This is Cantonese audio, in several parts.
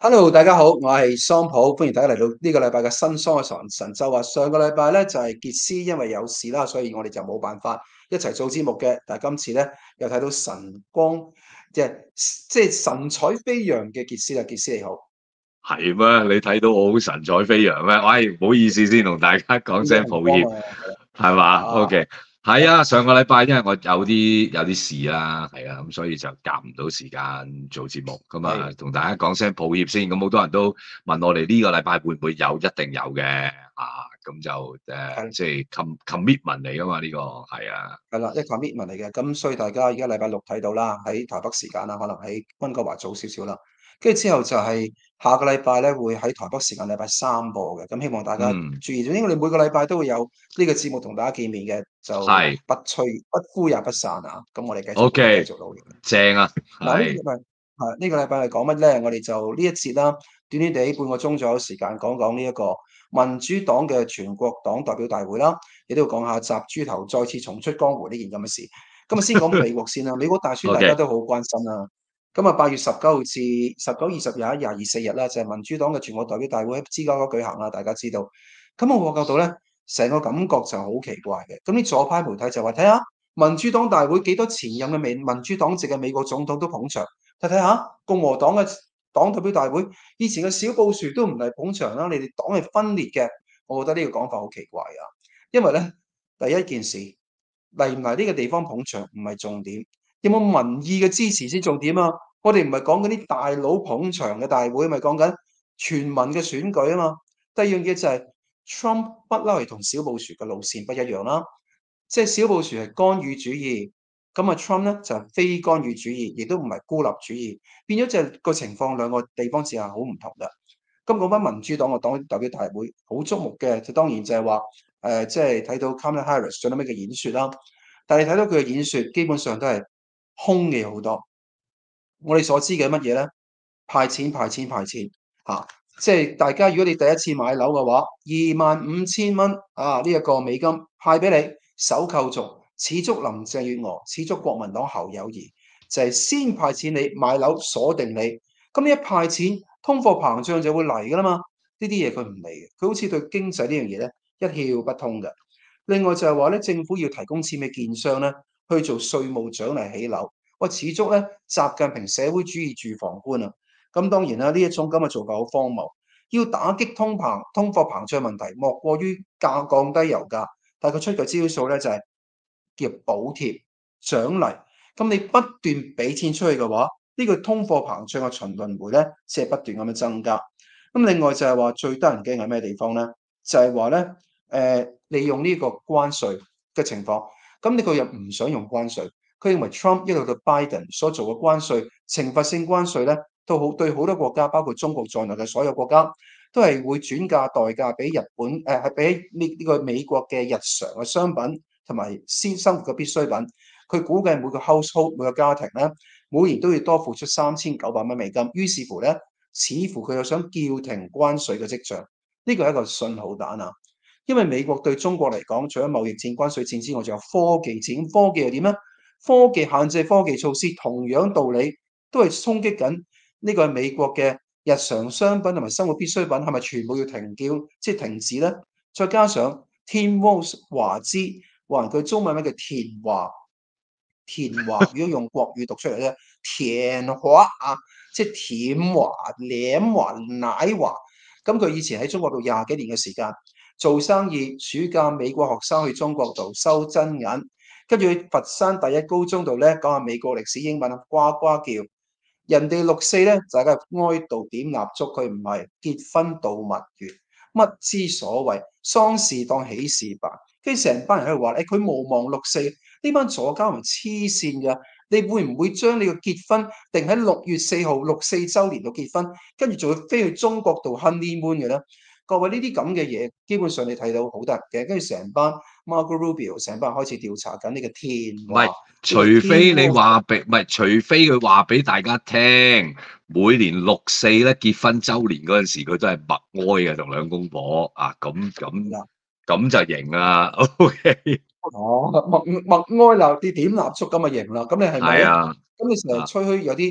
Hello，大家好，我係桑普，歡迎大家嚟到呢個禮拜嘅新桑嘅神州話。上個禮拜咧就係傑斯因為有事啦，所以我哋就冇辦法一齊做節目嘅。但係今次咧又睇到神光，即係神采飛揚嘅傑斯啦。傑斯你好， 係咩？你睇到我好神采飛揚咩？喂，唔好意思先同大家講見到聲抱歉， 紅光啊， 係嘛啊， ？OK，係啊，上個禮拜因為我有啲事啦，係啊，咁所以就夾唔到時間做節目，咁啊係同大家講聲抱歉先。咁好多人都問我哋呢個禮拜會唔會有，一定有嘅啊。咁就係即係 commitment 嚟噶嘛，呢個係啊。 係啦，一個 commitment 嚟嘅，咁所以大家而家禮拜六睇到啦，喺台北時間啦，可能喺溫哥華早少少啦，跟住之後就係下個禮拜咧會喺台北時間禮拜三播嘅，咁希望大家嗯， 注意，因為我哋每個禮拜都會有呢個節目同大家見面嘅，就係不呼也不散啊！咁我哋繼續會繼 OK， 續努力。 正啊， 嗱，呢個係禮拜呢個禮拜係講乜咧？我哋就呢一節啦，短短地半個鐘左右時間講講呢一個民主黨嘅全國黨代表大會啦，亦都要講下習豬頭再次重出江湖呢件咁嘅事。咁啊，先講美國先啦。美國大選大家 OK， 都好關心啦。咁啊，8月19號至19、20、21、24日啦，就係民主黨嘅全國代表大會喺芝加哥舉行啦。大家知道。咁我發覺到咧，成個感覺就好奇怪嘅。咁啲左派媒體就話睇下。民主黨大會幾多前任嘅民主黨籍嘅美國總統都捧場，睇睇下共和黨嘅黨代表大會，以前嘅小布殊都唔嚟捧場啦，你哋黨係分裂嘅，我覺得呢個講法好奇怪啊！因為咧，第一件事嚟唔嚟呢個地方捧場唔係重點，有冇民意嘅支持先重點啊！我哋唔係講緊啲大佬捧場嘅大會，咪講緊全民嘅選舉啊嘛。第二樣嘢就係 Trump 不嬲係同小布殊嘅路線不一樣啦。即係小布殊係干預主義，咁啊 Trump 咧就係非干預主義，亦都唔係孤立主義，變咗就係個情況兩個地方之下好唔同嘅。咁講翻民主黨嘅黨代表大會，好矚目嘅，就當然就係話即係睇到 Kamala Harris 最後尾嘅演説啦。但係睇到佢嘅演説，基本上都係空嘅好多。我哋所知嘅乜嘢咧？派錢派錢派錢嚇，即係大家如果你第一次買樓嘅話，25,000蚊啊呢一個美金派俾你，首購族，似足林鄭月娥，似足國民黨侯友宜，就係先派錢你買樓鎖定你，咁呢一派錢，通貨膨脹就會嚟噶啦嘛，呢啲嘢佢唔嚟嘅，佢好似對經濟呢樣嘢咧一竅不通嘅。另外就係話咧，政府要提供錢俾建商咧去做稅務獎勵起樓。喂，始終咧，習近平社會主義住房觀啊，咁當然啦，呢一種咁嘅做法好荒謬。要打擊通貨膨脹問題，莫過於降低油價，但係佢出嘅招數咧就係叫補貼獎勵。咁你不斷俾錢出去嘅話，呢個通貨膨脹嘅循環迴咧，即係不斷咁樣增加。咁另外就係話最得人驚係咩地方咧？就係話咧，利用呢個關稅嘅情況，咁呢個又唔想用關稅。佢認為 Trump 一路到 Biden 所做嘅關稅、懲罰性關稅咧，都好對好多國家，包括中國在內嘅所有國家，都係會轉嫁代價俾日本，係俾呢個美國嘅日常嘅商品同埋先生活嘅必需品。佢估計每個 household 每個家庭咧，每年都要多付出3900蚊美金。於是乎咧，似乎佢又想叫停關稅嘅跡象。呢個係一個信號彈啊！因為美國對中國嚟講，除咗貿易戰、關稅戰之外，仲有科技戰。科技又點咧？科技限制科技措施，同樣道理都係衝擊緊呢個係美國嘅日常商品同埋生活必需品，係咪全部要停叫，即係停止咧？再加上 Tim Walz 華資，話人佢中文名叫田華，田華如果用國語讀出嚟咧，田華啊，即係舔華、舐華、奶華。咁佢以前喺中國度20幾年嘅時間做生意，暑假美國學生去中國度收真銀。跟住去佛山第一高中度咧講下美國歷史英文，呱呱叫。人哋6.4咧，大家哀悼點蠟燭，佢唔係結婚度蜜月，乜之所謂？喪事當喜事辦，跟住成班人喺度話：佢無望6.4，呢班左膠係黐線㗎！你會唔會將你個結婚定喺6月4號6.4週年度結婚，跟住仲要飛去中國度 honeymoon 嘅咧？各位呢啲咁嘅嘢，基本上你睇到好得人驚，跟住成班 Marco Rubio 成班人開始調查緊呢個天話， 唔係，除呢個天非你魔話俾，唔係，除非佢話俾大家聽，每年6.4咧結婚週年嗰陣時，佢都係默哀嘅同兩公婆啊，咁就型啦。OK， 哦，默哀鬧啲點蠟燭咁啊型啦，咁你係咪？ 係啊， 咁你成日啊吹噓有啲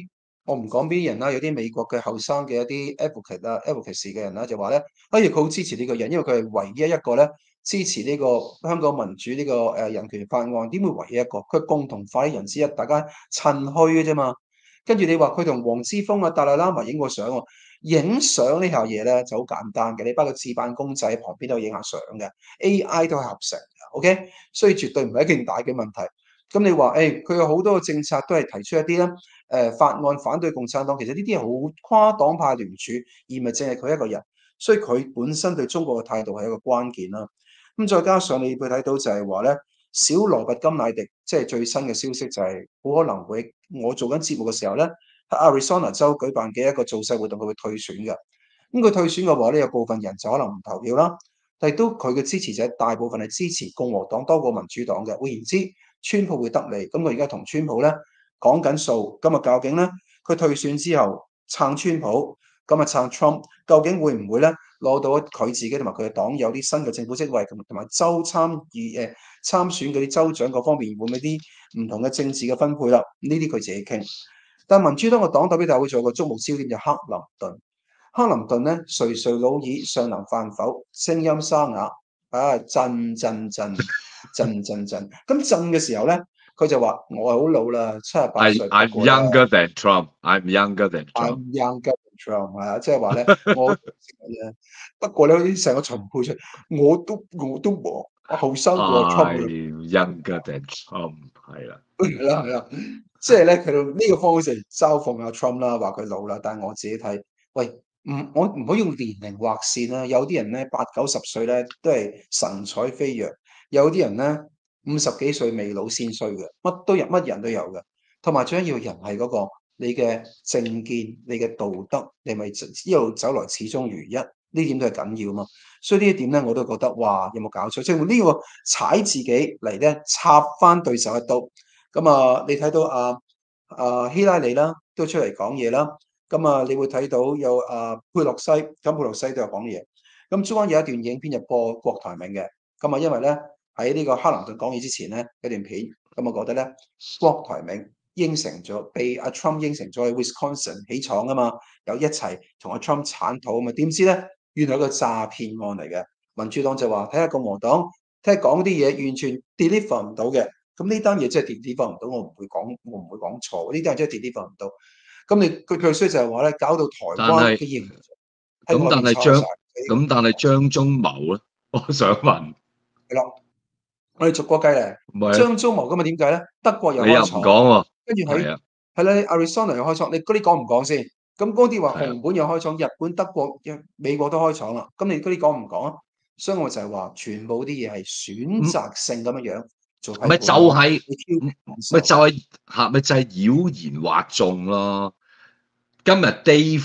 我唔講邊啲人啦，有啲美國嘅後生嘅一啲 advocacy 嘅人啦，就話咧，佢好支持呢個人，因為佢係唯一一個咧支持呢個香港民主呢個人權法案。點會唯一一個？佢共同發起人之一，大家趁虛嘅啫嘛。跟住你話佢同黃之鋒啊、達賴喇嘛影過相喎，影相呢下嘢咧就好簡單嘅，你包括自扮公仔旁邊都有影下相嘅，AI 都係合成嘅，OK，所以絕對唔係一件大嘅問題。咁你話誒，佢有好多嘅政策都係提出一啲咧法案反對共產黨，其實呢啲係好跨黨派聯署，而唔係淨係佢一個人，所以佢本身對中國嘅態度係一個關鍵啦。咁再加上你會睇到就係話咧，小羅拔甘迺迪即係最新嘅消息就係好可能會，我做緊節目嘅時候咧，喺 Arizona 州舉辦嘅一個造勢活動，佢會退選嘅。咁佢退選嘅話咧，有部分人就可能唔投票啦，但係都佢嘅支持者大部分係支持共和黨多過民主黨嘅。換言之，川普會得利。咁我而家同川普咧講緊數，今日究竟咧佢退選之後撐川普，今日撐 Trump，究竟會唔會咧攞到佢自己同埋佢嘅黨有啲新嘅政府職位，同埋州參選嗰啲州長嗰方面會唔會啲唔同嘅政治嘅分配啦？呢啲佢自己傾。但民主黨嘅黨代表大會仲有個矚目焦點就克林頓。克林頓咧，垂垂老矣，尚能飯否，聲音沙啞，震震震震震震。咁震嘅時候咧，佢就話：我係好老啦，78歲，不 I'm 過咧 younger than Trump. I'm younger than ，I'm Trump. younger than Trump 係啊，即係話咧，我不過咧，好似成個秦配出，我都我後生過阿 Trump 㗎啦， I'm younger than Trump. 係啦， 係啦係啦，即係咧，佢到呢個方式嘲諷阿 Trump 啦，話佢老啦。但係我自己睇，喂，我唔可以用年齡劃線啦。有啲人咧80、90歲咧都係神采飛揚，有啲人咧50幾歲未老先衰嘅，乜人都有嘅。同埋最緊要人係嗰個你嘅政見、你嘅道德，你咪一路走來始終如一，呢點都係緊要嘛。所以呢一點咧，我都覺得哇，有冇搞錯？即係呢個踩自己嚟咧插翻對手一刀。咁啊，你睇到希拉里啦，都出嚟講嘢啦。咁啊，你會睇到有佩洛西，咁佩洛西都有講嘢。咁中間有一段影片就播郭台銘嘅。咁啊，因為咧喺呢個克林頓講嘢之前咧，有段片，咁我覺得咧，郭台銘應承咗，被阿 Trump 應承咗喺 Wisconsin 起廠啊嘛，有一齊同阿 Trump 鏟土啊嘛。點知咧，原來係個詐騙案嚟嘅。民主黨就話睇下共和黨，睇下講啲嘢完全 deliver 唔到嘅。咁呢單嘢真係 deliver 唔到，我唔會講錯。呢單嘢真係 deliver 唔到。咁佢衰就係話咧，搞到台但係灣嘅形象喺咁， 外邊抄晒。 但係張忠謀咧，我想問， 係咯，我哋逐個計嚟。 唔係張忠謀今日點解咧？德國又你又唔開廠， 講喎？ 跟住喺係啊， 係啦，Arizona 又開廠。你嗰啲講唔講先？咁嗰啲話係啊， 紅本又開廠，日本、德國、美國都開廠啦。咁你嗰啲講唔講啊？所以我就係話，全部啲嘢係選咁擇性咁樣做批咪就判咯， 係你挑咪感受。 就係嚇咪就係妖言惑眾咯。今日 Day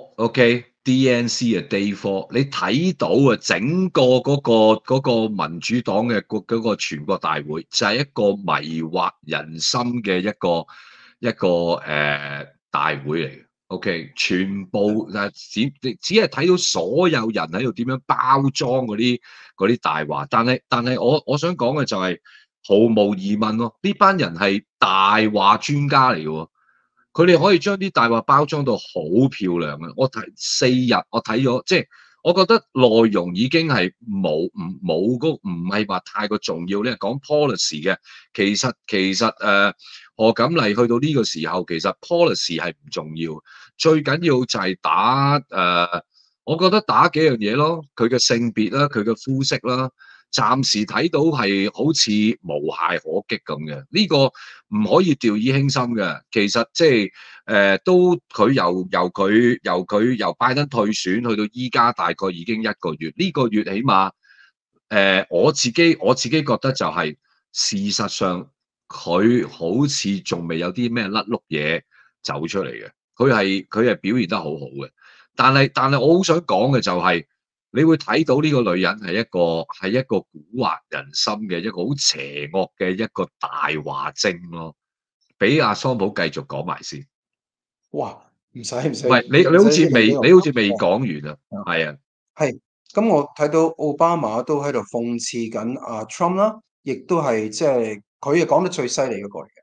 Four，OK，DNC 嘅 Day Four，你睇到啊，整個嗰個民主黨嘅嗰個全國大會，就係一個迷惑人心嘅一個大會嚟嘅。OK，全部只係睇到所有人喺度點樣包裝嗰啲大話，但係我想講嘅就係毫無疑問咯，呢班人係大話專家嚟嘅喎。佢哋可以將啲大話包裝到好漂亮啊！我睇4日，我睇咗，即係我覺得內容已經係唔係話太過重要咧。講 policy 嘅，其實何錦麗去到呢個時候，其實 policy 係唔重要，最緊要就係打我覺得打幾樣嘢咯，佢嘅性別啦，佢嘅膚色啦。暫時睇到係好似無懈可擊咁嘅，呢個唔可以掉以輕心嘅。其實即係都佢由拜登退選去到依家大概已經1個月，呢個月起碼我自己覺得就係事實上佢好似仲未有啲咩甩碌嘢走出嚟嘅，佢係表現得好好嘅，但係我好想講嘅就係。你會睇到呢個女人係一個蠱惑人心嘅一個好邪惡嘅一個大話精咯。俾阿桑普繼續講埋先。 哇！唔使唔使唔係你唔使一定俾我你好似未講完啊？係啊， 係，咁我睇到奧巴馬都喺度諷刺緊阿 Trump 啦，亦都係即係佢係講得最犀利嗰個嚟嘅。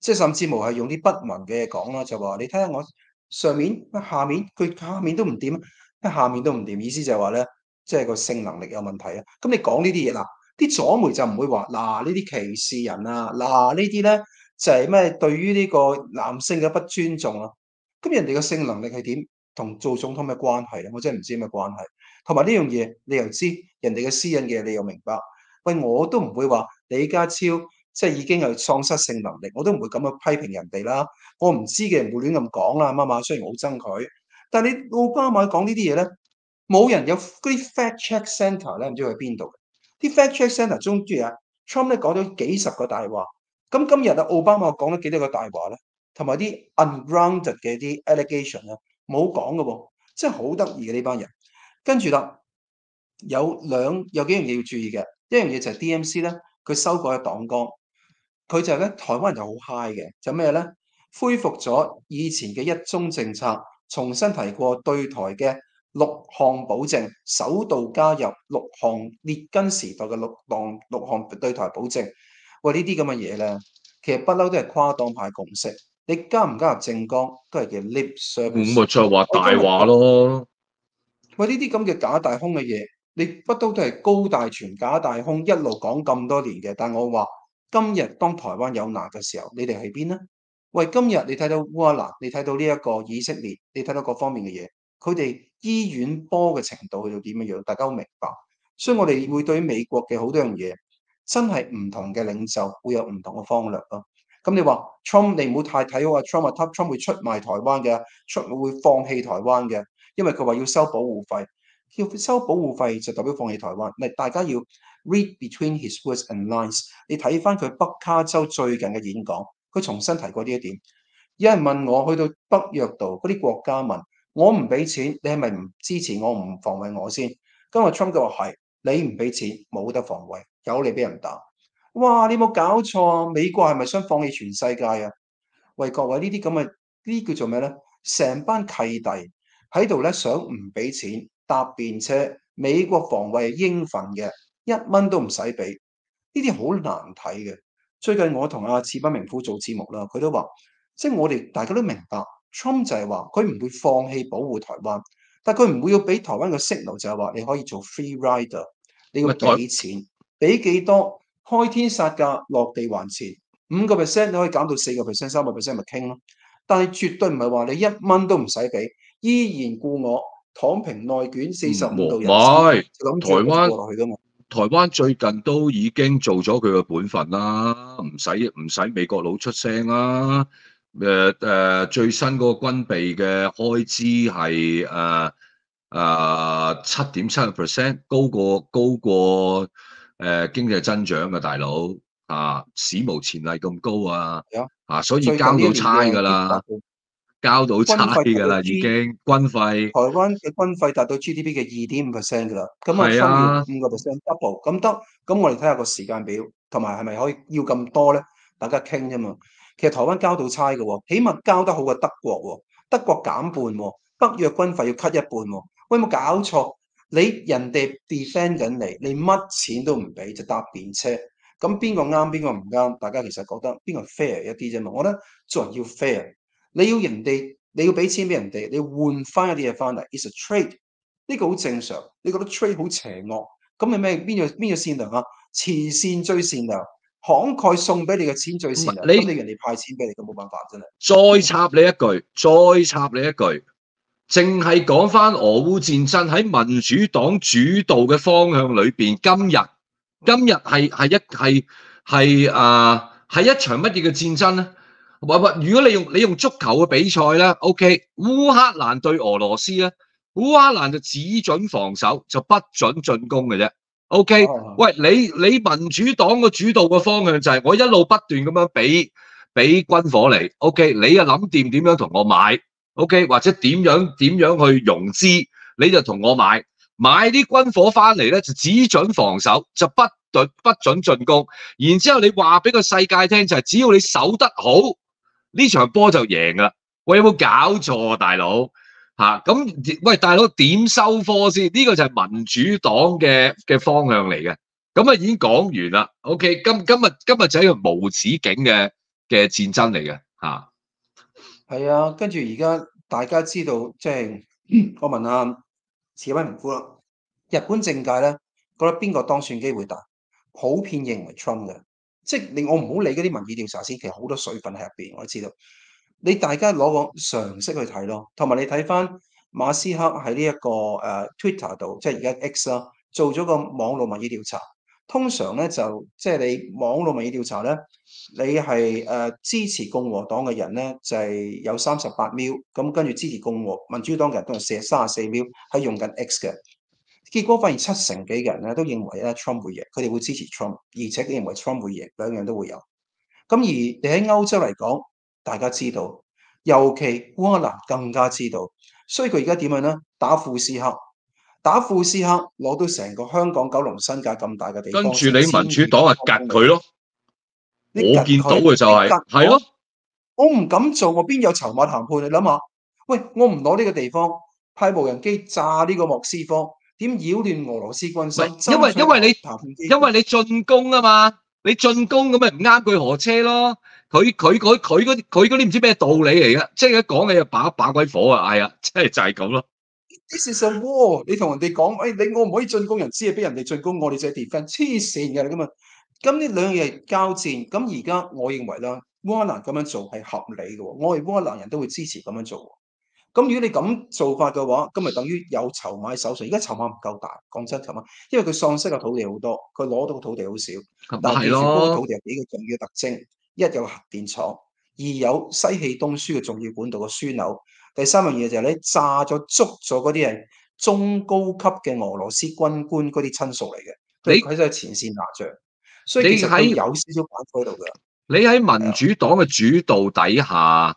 即係甚至乎係用啲不文嘅嘢講啦，就話你睇下我上面、下面，佢下面都唔掂，下面都唔掂，意思就係話咧，即係個性能力有問題啊。咁你講呢啲嘢嗱，啲左媒就唔會話嗱呢啲歧視人啊，嗱呢啲咧就係咩對於呢個男性嘅不尊重啊。咁人哋嘅性能力係點，同做總統嘅關係咧？我真係唔知咩關係。同埋呢樣嘢你又知，人哋嘅私隱嘅你又明白。喂，我都唔會話李家超即係已經係喪失性能力，我都唔會咁樣批評人哋啦。我唔知嘅人會亂咁講啦，啱嘛？雖然我好憎佢，但係你奧巴馬講呢啲嘢咧，冇人有嗰啲 fact check centre 咧，唔知去邊度？啲 fact check centre 中意啊，Trump 咧講咗幾十個大話，咁今日啊奧巴馬講咗幾多個大話咧？同埋啲 ungrounded 嘅啲 allegation 啊，冇講嘅喎，真係好得意嘅呢班人。跟住啦，有幾樣嘢要注意嘅，一樣嘢就係 DMC 咧，佢修改咗黨綱，佢就係咧台灣人就好 high 嘅，就咩咧？恢復咗以前嘅一中政策，重新提過對台嘅6項保證，首度加入6項列根時代嘅六項對台保證。喂，呢啲咁嘅嘢咧，其實不嬲都係跨黨派共識。你加唔加入政綱都係叫 lip 咁 service。 咪就係話大話咯。 喂，呢啲咁嘅假大空嘅嘢，你不都係高大全假大空，一路講咁多年嘅。但我話今日當台灣有難嘅時候，你哋喺邊呢？喂，今日你睇到烏克蘭，你睇到呢一個以色列，你睇到各方面嘅嘢，佢哋醫院波嘅程度去到點樣樣，大家好明白。所以我哋會對於美國嘅好多樣嘢，真係唔同嘅領袖會有唔同嘅方略咯。咁你話 Trump，你唔好太睇好啊 Trump 會出賣台灣嘅，會放棄台灣嘅。因為佢話要收保護費，要收保護費就代表放棄台灣。嗱，大家要 read between his words and lines。你睇翻佢北卡州最近嘅演講，佢重新提過呢一點。有人問我去到北約度嗰啲國家問我唔俾錢，你係咪唔支持我唔防衛我先？今日 Trump 就話係，你唔俾錢冇得防衛，有你俾人打。哇！你冇搞錯啊！美國係咪想放棄全世界啊？喂，各位呢啲咁嘅呢啲叫做咩咧？成班契弟。喺度咧想唔俾錢搭便車，美國防衛係應份嘅，1蚊都唔使俾，呢啲好難睇嘅。最近我同阿矢不明夫做節目啦，佢都話，即係我哋大家都明白，Trump 就係話佢唔會放棄保護台灣，但佢唔會要俾台灣嘅 signal 就係話你可以做 free rider，你要俾錢，俾幾多開天殺價落地還錢，5%你可以減到4%、3%咪傾咯。但係絕對唔係話你1蚊都唔使俾。依然故我躺平內卷45度人生，就咁台灣過落去噶嘛？ 台灣最近都已經做咗佢嘅本分啦，唔使美國佬出聲啦。最新嗰個軍備嘅開支係7.7%，高過經濟增長嘅大佬啊，史無前例咁高啊！所以交到差㗎啦。交到差㗎啦，已經軍費。 台灣嘅軍費達到 GDP 嘅2.5% 㗎啦，咁啊需要5% double，咁得，咁我哋睇下個時間表，同埋係咪可以要咁多咧？大家傾啫嘛。其實台灣交到差嘅喎，起碼交得好過德國喎，德國減半喎，北約軍費要 cut 一半喎。喂，有冇搞錯？你人哋 defend 緊你乜錢都唔俾就搭便車，咁邊個啱邊個唔啱？大家其實覺得邊個 fair 一啲啫嘛？我覺得做人要 fair。你要人哋，你要俾錢俾人哋，你換翻一啲嘢翻嚟 ，it's a trade，呢個好正常。你覺得 trade 好邪惡，咁係咩？邊個善良啊？慈善最善良，慷慨送俾你嘅錢最善良。咁你人哋派錢俾你，咁冇辦法真係。 再插你一句，淨係講翻俄烏戰爭喺民主黨主導嘅方向裏邊，今日係一場乜嘢嘅戰爭咧？如果你用足球嘅比賽咧 ，OK， 烏克蘭對俄羅斯咧，烏克蘭就只準防守，就不准進攻嘅啫。OK，喂，你民主黨嘅主導嘅方向就係我一路不斷咁樣俾軍火你 ，OK， 你又諗掂點樣同我買 ，OK， 或者點樣去融資，你就同我買啲軍火翻嚟咧，就只準防守，就不准進攻。然之後你話俾個世界聽就係，只要你守得好。呢場波就贏啦！喂，有冇搞錯啊，大佬？咁喂，大佬點收科先？呢個就係民主黨嘅方向嚟嘅。咁啊已經講完啦。OK，今日就係一個無止境嘅戰爭嚟嘅嚇。 係啊，跟住而家大家知道，即係我問下慈威唔夫啦，日本政界咧覺得邊個當選機會大？普遍認為 Trump 嘅，即係我唔好理嗰啲民意調查先，其實好多水分喺入邊，我都知道。你大家攞個常識去睇咯，同埋你睇翻馬斯克喺呢一個Twitter 度，即係而家 X 啦，做咗個網絡民意調查。通常咧就即係你網絡民意調查咧，你係支持共和黨嘅人咧就係有38秒，咁跟住支持民主黨嘅人都係34秒，係用緊 X 嘅。結果發現70%幾嘅人咧都認為咧 Trump 會贏，佢哋會支持 Trump，而且佢認為 Trump 會贏，兩樣都會有。咁而你喺歐洲嚟講，大家知道，尤其烏克蘭更加知道，所以佢而家點樣咧？打庫斯克攞到成個香港九龍新界咁大嘅地方， 跟住你成千民主黨啊，夾佢咯， 你趌我見到佢， 嘅就你係係咯。 我唔敢做，我邊有籌碼談判？你諗下，喂，我唔攞呢個地方，派無人機炸呢個莫斯科，點擾亂俄羅斯軍心？ 唔係，因為爭取因為你談判機因為會。 你進攻啊嘛，你進攻咁咪唔啱佢何車咯？佢嗰啲唔知咩道理嚟嘅，即係一講嘅就把鬼火啊！係啊，即係就係咁咯。 This is a war。你同人哋講，我唔可以進攻人，只係俾人哋進攻，我哋就係 defend，黐線嘅咁啊！咁呢兩樣嘢交戰，咁而家我認為啦，烏克蘭咁樣做係合理嘅，我哋烏克蘭人都會支持咁樣做。咁如果你咁做法嘅話，咁咪等於有籌碼喺手上。而家籌碼唔夠大，講真籌碼，因為佢喪失嘅土地好多，佢攞到嘅土地好少。 咁咪係但係記住，嗰個咯。 土地有幾個重要嘅特徵：一有核電廠，二有西氣東輸嘅重要管道嘅樞紐，第三樣嘢就係咧捉咗嗰啲係中高級嘅俄羅斯軍官嗰啲親屬嚟嘅，佢你喺前線打仗，所以其實佢你喺有少少板喺度㗎。 你喺係啊， 民主黨嘅主導底下，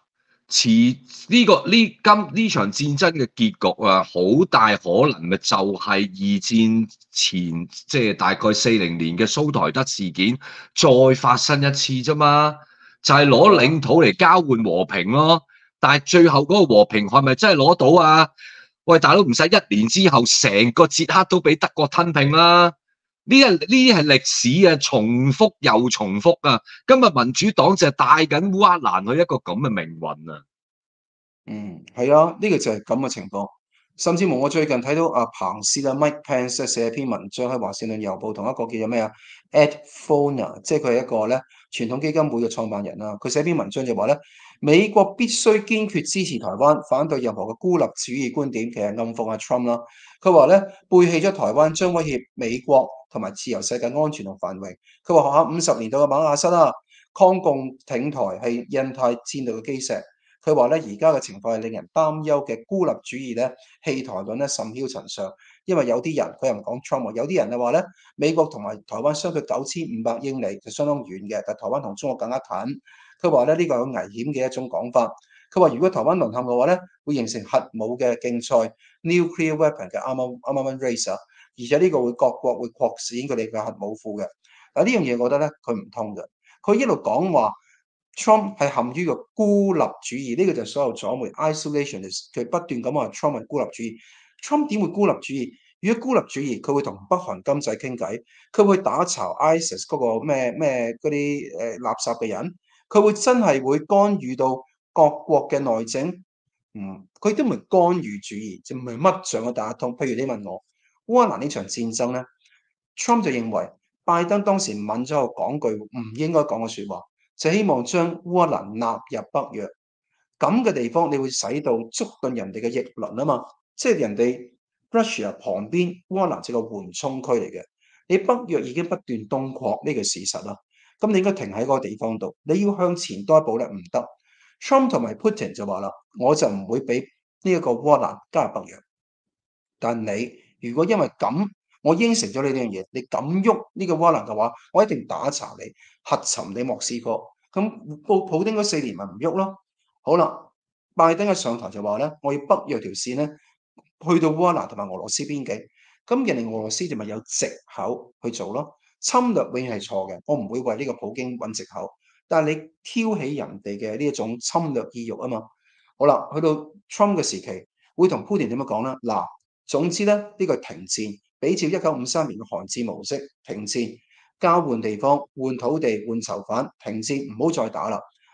呢場戰爭嘅結局啊，好大可能咪就係二戰前，即係大概40年嘅蘇台德事件再發生一次啫嘛，就係攞係啊。 領土嚟交換和平咯。但係最後嗰個和平係咪真係攞到啊？喂，大佬唔使1年之後，成個捷克都俾德國吞併啦。呢啲係歷史啊，重複又重複啊！今日民主黨就係帶緊烏克蘭去一個咁嘅命運啊！ 係啊，呢個就係咁嘅情況。甚至乎我最近睇到阿彭斯啦 Mike Pence 寫篇文章喺華盛頓郵報，同一個叫做咩啊 Ed Foner，即係佢係一個咧傳統基金會嘅創辦人啦。佢寫篇文章就話咧，美國必須堅決支持台灣，反對任何嘅孤立主義觀點，其實暗諷阿 Trump 啦。佢話咧，背棄咗台灣將威脅美國同埋自由世界安全同繁榮。佢話學下50年代嘅馬亞瑟啦，抗共挺台係印太戰略嘅基石。佢話咧，而家嘅情況係令人擔憂嘅孤立主義咧、棄台論咧甚囂塵上，因為有啲人佢又唔講 Trump，有啲人就話咧，美國同埋台灣相距9500英里就相當遠嘅，但台灣同中國更加近。佢話咧，呢個有危險嘅一種講法。佢話如果台灣淪陷嘅話咧，會形成核武嘅競賽 （nuclear weapon 嘅 armament race），而且呢個各國會擴展佢哋嘅核武庫嘅。嗱呢樣嘢我覺得咧，佢唔通嘅。佢一路講話。Trump 係陷於個孤立主義，呢個就係所有左媒 isolationist，佢不斷咁話 Trump 係孤立主義。Trump 點會孤立主義？如果孤立主義，佢會同北韓金仔傾偈，佢會打巢 ISIS 嗰個咩嗰啲垃圾嘅人，佢會真係會干預到各國嘅內政。佢都唔係干預主義，就唔係乜仗都打得通。譬如你問我烏克蘭呢場戰爭咧，Trump 就認為拜登當時問咗我講句唔應該講嘅説話。就希望將烏克蘭納入北約，咁嘅地方你會使到觸頓人哋嘅逆鱗啊嘛，即係人哋 Russia 旁邊烏克蘭係個緩衝區嚟嘅，你北約已經不斷東擴呢個事實啦，咁你應該停喺嗰個地方度，你要向前多一步咧唔得。Trump 同埋 Putin 就話啦，我就唔會俾呢一個烏克蘭加入北約，但你如果因為咁，我應承咗你呢樣嘢，你敢喐呢個烏克蘭嘅話，我一定打查你，核沉你莫斯科。咁普京嗰4年咪唔喐咯。好啦，拜登一上台就話咧，我要北約條線咧，去到烏克蘭同埋俄羅斯邊境。咁人哋俄羅斯就咪有藉口去做咯。侵略永遠係錯嘅，我唔會為呢個普京揾藉口。但係你挑起人哋嘅呢一種侵略意欲啊嘛。好啦，去到 Trump 嘅時期，會同 Putin 點樣講咧？嗱。總之咧，呢個停戰，比照1953年嘅韓戰模式，停戰，交換地方、換土地、換囚犯，停戰，唔好再打啦。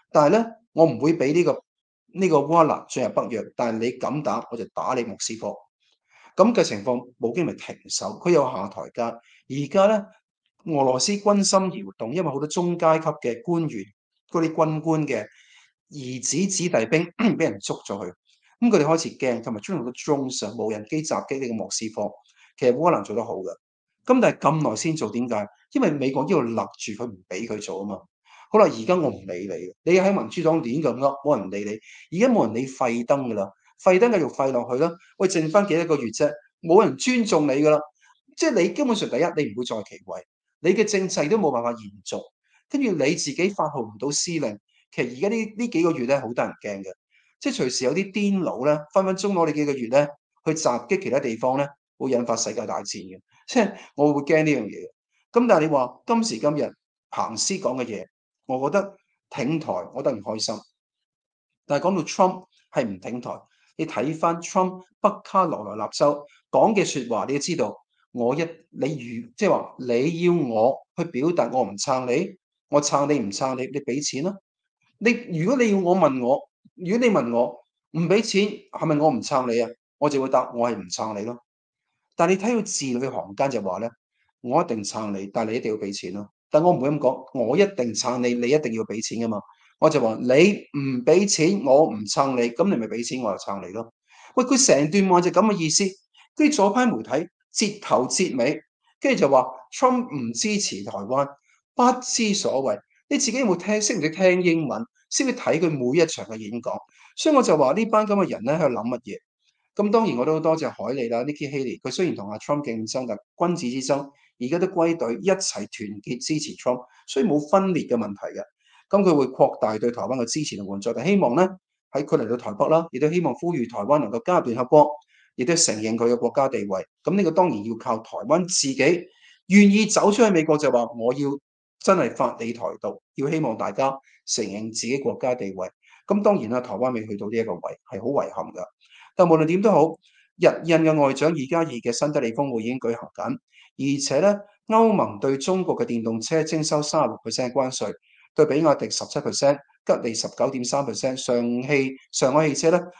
但係咧，我唔會俾呢個烏克蘭進入北約，但係你敢打，我就打你莫斯科。咁嘅情況，普京咪停手，佢有下台階。而家咧，俄羅斯軍心搖動，因為好多中階級嘅官員、嗰啲軍官嘅兒子子弟兵俾人捉咗去，咁佢哋開始驚，同埋出現好多 drone 無人機襲擊呢個莫斯科。其實烏克蘭做得好嘅，咁但係咁耐先做，點解？因為美國呢度勒住佢唔俾佢做啊嘛。好啦，而家我唔理你，你喺民主黨亂咁噏，冇人理你。而家冇人理費登噶啦，費登繼續費落去啦。喂，剩翻幾多個月啫？冇人尊重你噶啦，即係你基本上第一，你唔會再其位，你嘅政制都冇辦法延續，跟住你自己發號唔到司令。其實而家呢幾個月咧，好得人驚嘅，即係隨時有啲癲佬咧，分分鐘攞你幾個月咧去襲擊其他地方咧，會引發世界大戰嘅。即係我會驚呢樣嘢。咁但係你話今時今日彭斯講嘅嘢，我覺得挺台，我覺得唔開心。但係講到 Trump 係唔挺台，你睇翻 Trump 北卡羅來納州講嘅説話，你都知道你如即係話你要我去表達我唔撐你，我撐你唔撐你，你俾錢啦。如果你要我問我，如果你問我唔俾錢係咪我唔撐你啊？我就會答我係唔撐你咯。但係你睇到字裏行間就話咧，我一定撐你，但係你一定要俾錢咯。但我唔會咁講，我一定撐你，你一定要俾錢噶嘛。我就話你唔俾錢，我唔撐你，咁你咪俾錢，我就撐你咯。喂，佢成段話就咁嘅意思，跟住左派媒體截頭截尾，跟住就話 Trump 唔支持台灣，不知所謂。你自己有冇識唔識聽英文？識唔識睇佢每一場嘅演講？所以我就話呢班咁嘅人咧喺度諗乜嘢？咁當然我都好多謝海利啦，Nikki Haley，佢雖然同阿 Trump 競爭，但君子之爭，而家都歸隊一齊團結支持 Trump，所以冇分裂嘅問題嘅。咁佢會擴大對台灣嘅支持同援助，但希望咧喺佢嚟到台北啦，亦都希望呼籲台灣能夠加入聯合國，亦都承認佢嘅國家地位。咁呢個當然要靠台灣自己願意走出去美國，就話我要真係發你台獨，要希望大家承認自己國家地位。咁當然啦，台灣未去到呢一個位，係好遺憾㗎。但無論點都好，日印嘅外長2+2嘅新德里峰會已經舉行緊，而且咧歐盟對中國嘅電動車徵收36%關稅，對比亞迪17%，吉利19.3%，上海汽車咧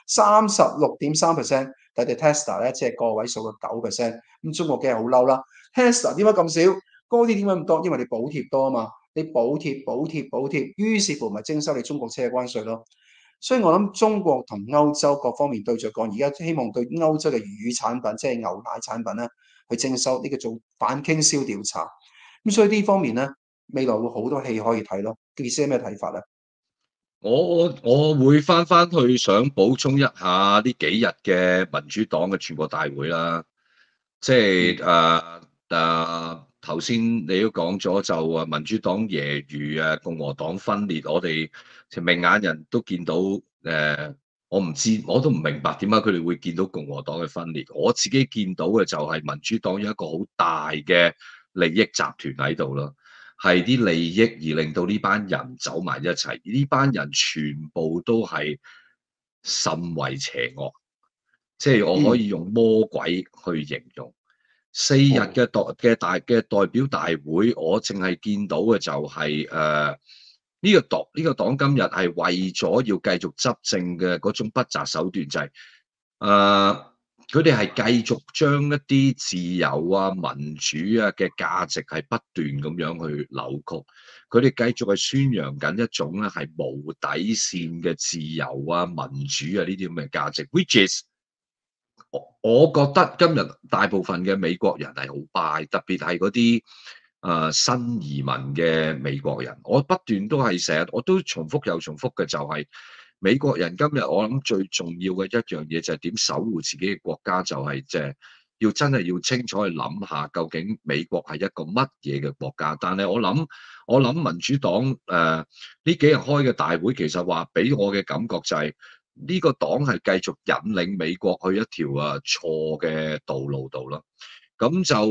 36.3%，但係 Tesla 咧即係個位數嘅9%。咁中國梗係好嬲啦 ，Tesla 點解咁少？嗰啲點解咁多？因為你補貼多啊嘛，你補貼，於是乎咪徵收你中國車嘅關稅咯。所以我諗中國同歐洲各方面對着幹，而家希望對歐洲嘅乳產品，即係牛奶產品咧，去徵收呢個做反傾銷調查。咁所以呢方面咧，未來會好多戲可以睇咯。傑斯有咩睇法咧？ 我會翻去想補充一下呢幾日嘅民主黨嘅全國大會啦，即係頭先你都講咗就話民主黨揶揄共和黨分裂，我哋明眼人都見到我唔知我都唔明白點解佢哋會見到共和黨嘅分裂，我自己見到嘅就係民主黨有一個好大嘅利益集團喺度咯。係啲利益而令到呢班人走埋一齊，呢班人全部都係甚為邪惡，即係我可以用魔鬼去形容。4日嘅代表大會，我淨係見到嘅就係呢個黨今日係為咗要繼續執政嘅嗰種不擇手段，就係佢哋係繼續將一啲自由啊、民主啊嘅價值係不斷咁樣去扭曲，佢哋繼續係宣揚緊一種咧係無底線嘅自由啊、民主啊呢啲咁嘅價值 ，which is 我覺得今日大部分嘅美國人係好 buy，特別係嗰啲新移民嘅美國人，我不斷都係成日我都重複又重複嘅就係、美國人今日我諗最重要嘅一樣嘢就係點守護自己嘅國家，就係即係要真係要清楚去諗下究竟美國係一個乜嘢嘅國家。但係我諗民主黨呢幾日開嘅大會，其實話俾我嘅感覺就係、呢個黨係繼續引領美國去一條錯嘅道路度咯。咁就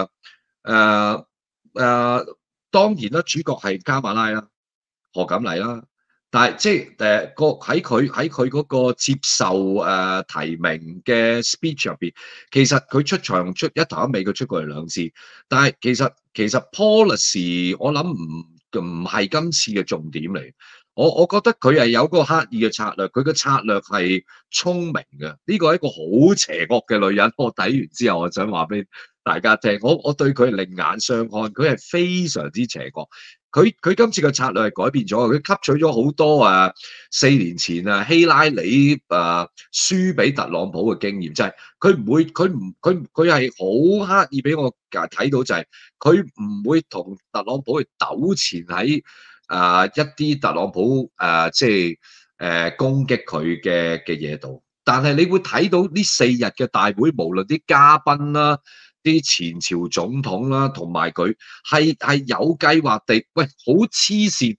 當然啦，主角係加馬拉啦、賀錦麗啦。但係即係喺佢嗰個接受提名嘅 speech 入邊，其實佢出場一頭一尾，佢出過嚟2次。但係其實 policy 我諗唔係今次嘅重點嚟。 我覺得佢係有個刻意嘅策略，佢嘅策略係聰明嘅。呢個係一個好邪惡嘅女人。我睇完之後，我想話俾大家聽，我對佢係另眼相看，佢係非常之邪惡。佢今次嘅策略係改變咗，佢吸取咗好多4年前希拉里輸俾特朗普嘅經驗，就係佢唔會，佢係好刻意俾我睇到，就係佢唔會同特朗普去糾纏喺一啲特朗普即係攻擊佢嘅嘢度。但係你會睇到呢4日嘅大會，無論啲嘉賓啦、啲前朝總統啦，同埋佢係有計劃地，喂，好黐線，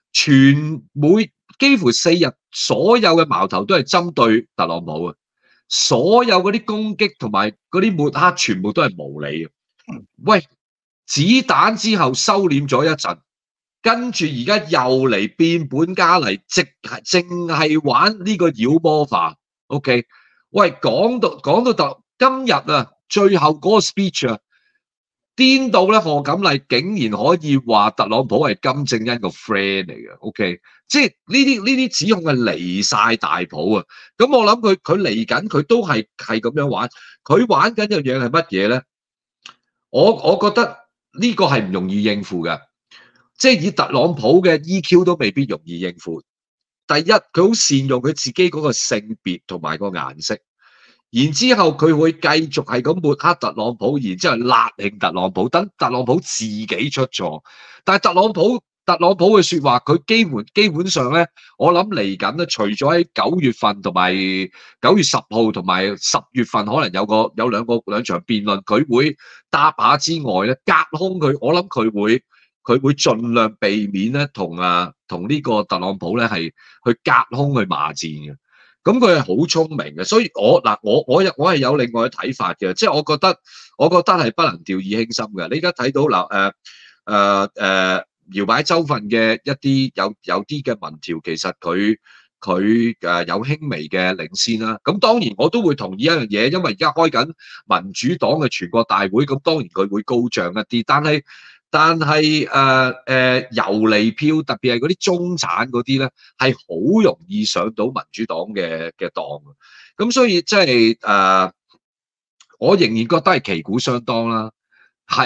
幾乎4日所有嘅矛頭都係針對特朗普啊！所有嗰啲攻擊同埋嗰啲抹黑，全部都係無理嘅。喂，子彈之後收斂咗一陣，跟住而家又嚟變本加厲，淨係玩呢個妖魔化。OK， 喂，講到今日最後嗰個 speech 顛到咧，賀錦麗竟然可以話特朗普係金正恩個 friend 嚟嘅。OK， 即係呢啲指控係離晒大譜啊！咁我諗佢嚟緊，佢都係咁樣玩。佢玩緊嘅嘢係乜嘢咧？我覺得呢個係唔容易應付嘅，即係以特朗普嘅 EQ 都未必容易應付。第一，佢好善用佢自己嗰個性別同埋個顏色。然之後佢會繼續係咁抹黑特朗普，然之後辣興特朗普，等特朗普自己出錯。但係特朗普嘅説話，佢基本上咧，我諗嚟緊咧，除咗喺9月份同埋9月10號同埋10月份，可能有兩場辯論，佢會答下之外咧，隔空我諗佢會盡量避免咧同呢個特朗普咧係去隔空去罵戰嘅。咁佢係好聰明嘅，所以我係有另外嘅睇法嘅，即係我覺得係不能掉以輕心嘅。你而家睇到搖擺州份嘅一啲有啲嘅民調，其實佢有輕微嘅領先啦。咁當然我都會同意一樣嘢，因為而家開緊民主黨嘅全國大會，咁當然佢會高漲一啲，但係游離票，特別係嗰啲中產嗰啲咧，係好容易上到民主黨嘅當。咁所以即係我仍然覺得係旗鼓相當啦。係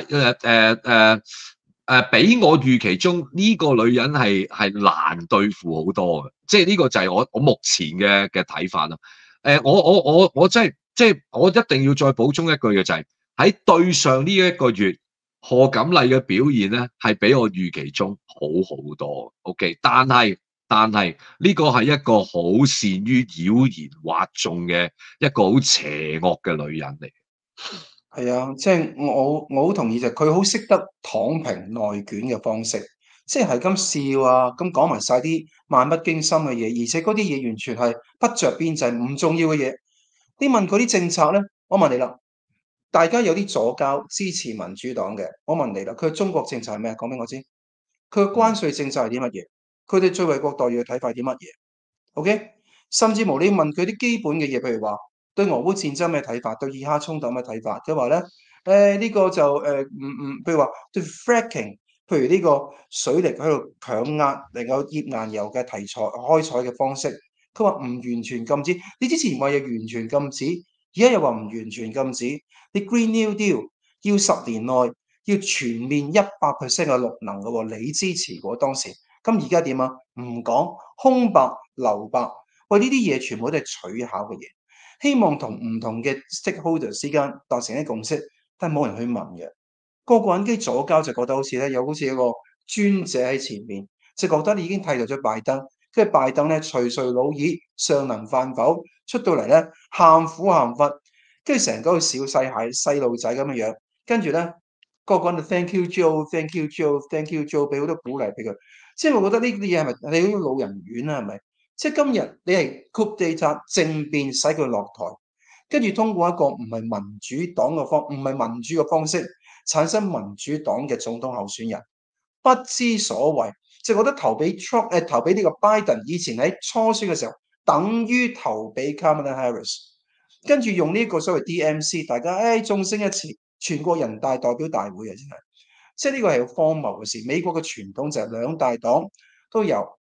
比我預期中呢個女人係難對付好多嘅，即係呢個就係我目前嘅睇法啦。我真係即係我一定要再補充一句嘅就係喺對上呢一個月，賀錦麗嘅表現咧係比我預期中好多。OK， 但係呢個係一個好善於妖言惑眾嘅一個好邪惡嘅女人嚟。 係啊，即係我好同意就係佢好識得躺平內卷嘅方式，即係咁笑啊，咁講埋晒啲漫不經心嘅嘢，而且嗰啲嘢完全係不着邊際、唔重要嘅嘢。你問佢啲政策咧，我問你啦，大家有啲左膠支持民主黨嘅，我問你啦，佢嘅中國政策係咩？講俾我知，佢嘅關稅政策係啲乜嘢？佢哋最惠國待遇嘅睇法係啲乜嘢？OK，甚至乎你問佢啲基本嘅嘢，譬如話對俄烏戰爭嘅睇法，對以哈衝突嘅睇法，即係話咧，呢個就譬如話對 fracking，譬如呢個水力喺度強壓能夠頁岩油嘅題材開採嘅方式，佢話唔完全禁止。你之前話要完全禁止，而家又話唔完全禁止。你 Green New Deal 要10年內要全面100% 嘅綠能嘅喎，你支持喎當時。咁而家點啊？唔講，空白留白。喂，呢啲嘢全部都係取巧嘅嘢，希望同唔同嘅 stakeholders 之間達成一共識，但係冇人去問嘅。個個人機左膠就覺得好似一個專者喺前面，就覺得你已經替代咗拜登，跟住拜登咧垂垂老矣，尚能飯否，出到嚟咧喊苦喊忽，跟住成個小細路仔咁嘅樣，跟住咧個個人就 thank you Joe，thank you Joe，thank you Joe，俾好多鼓勵俾佢。即係我覺得呢啲嘢係咪你好似老人院啊？係咪？即係今日你係 coup d'état 政變使佢落台，跟住通過一個唔係民主黨嘅唔係民主嘅方式產生民主黨嘅總統候選人，不知所謂，就覺得投俾 Trump 投俾呢個 Biden，以前喺初選嘅時候等於投俾 Kamala Harris， 跟住用呢個所謂 DMC， 大家眾聲一詞，全國人大代表大會啊，真係，即係呢個係好荒謬嘅事。美國嘅傳統就係兩大黨都有。